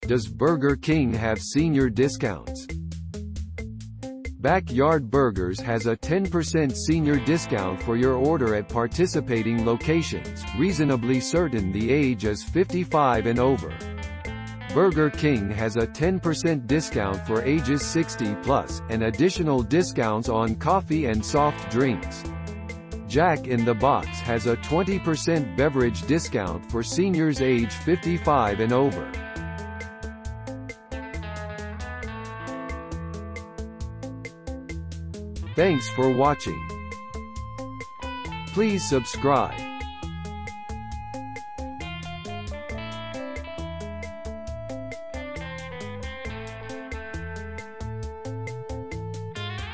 Does Burger King have senior discounts? Backyard Burgers has a 10% senior discount for your order at participating locations, reasonably certain the age is 55 and over. Burger King has a 10% discount for ages 60 plus, and additional discounts on coffee and soft drinks. Jack in the Box has a 20% beverage discount for seniors age 55 and over. Thanks for watching. Please subscribe.